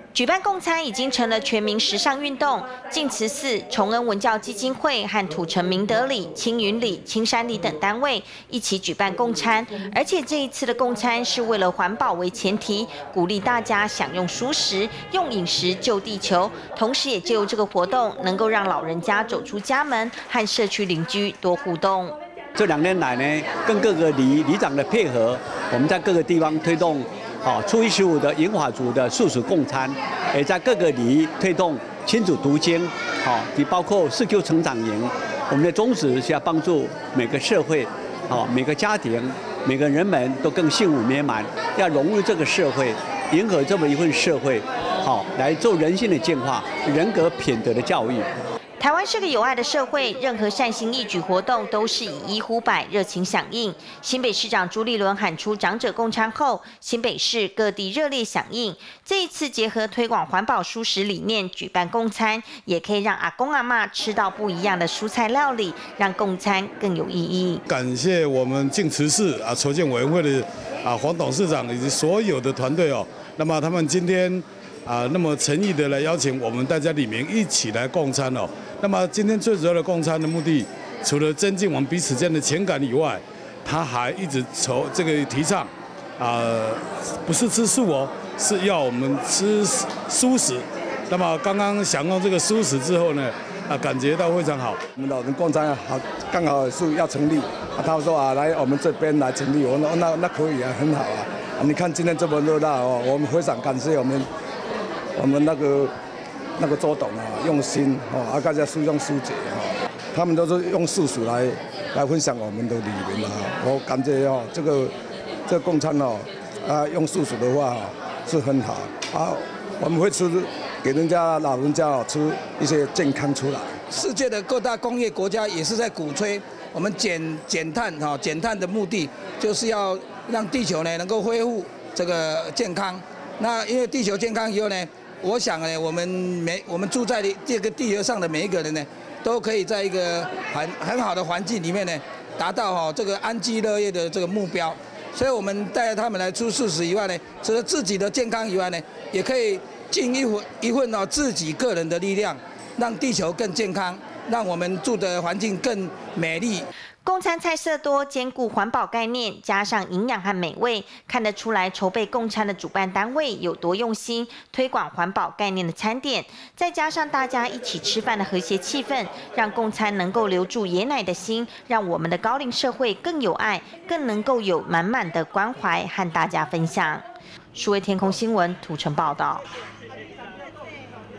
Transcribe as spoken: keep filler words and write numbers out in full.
举办共餐已经成了全民时尚运动。净慈寺、崇恩文教基金会和土城明德里、青云里、青山里等单位一起举办共餐，而且这一次的共餐是为了环保为前提，鼓励大家享用蔬食，用饮食救地球。同时，也借由这个活动，能够让老人家走出家门，和社区邻居多互动。 这两年来呢，跟各个里里长的配合，我们在各个地方推动。 好，初一十五的银华族的素食共餐，也在各个里推动亲子读经，好，也包括四 Q 成长营。我们的宗旨是要帮助每个社会，好，每个家庭，每个人们都更幸福美满，要融入这个社会，迎合这么一份社会，好，来做人性的净化，人格品德的教育。 台湾是个有爱的社会，任何善心义举活动都是以一呼百，热情响应。新北市长朱立伦喊出长者共餐后，新北市各地热烈响应。这一次结合推广环保蔬食理念，举办共餐，也可以让阿公阿嬷吃到不一样的蔬菜料理，让共餐更有意义。 感谢我们净慈寺啊筹建委员会的啊黄董事长以及所有的团队哦，那么他们今天。 啊，那么诚意的来邀请我们大家里面一起来共餐哦。那么今天最主要的共餐的目的，除了增进我们彼此间的情感以外，他还一直筹这个提倡，啊、呃，不是吃素哦，是要我们吃蔬食。那么刚刚享用这个蔬食之后呢，啊，感觉到非常好。 我们老人共餐好，刚好是要成立，啊，他说啊，来我们这边来成立，我说那那可以啊，很好啊。啊你看今天这么热闹哦，我们非常感谢我们。 我们那个那个周董啊，用心哦，啊，大家书用书姐哈，他们都是用素食来来分享我们的理念啊。我感觉哦，这个这个共餐哦，啊，用素食的话是很好啊。我们会吃给人家老人家哦吃一些健康出来。 世界的各大工业国家也是在鼓吹我们减减碳哈，减碳的目的就是要让地球呢能够恢复这个健康。那因为地球健康以后呢。 我想呢，我们每我们住在这个地球上的每一个人呢，都可以在一个很很好的环境里面呢，达到哈这个安居乐业的这个目标。所以，我们带他们来出素食以外呢，除了自己的健康以外呢，也可以尽一份一份哦自己个人的力量，让地球更健康，让我们住的环境更美丽。 共餐菜色多，兼顾环保概念，加上营养和美味，看得出来筹备共餐的主办单位有多用心，推广环保概念的餐点，再加上大家一起吃饭的和谐气氛，让共餐能够留住爷奶的心，让我们的高龄社会更有爱，更能够有满满的关怀和大家分享。数位天空新闻土城报道。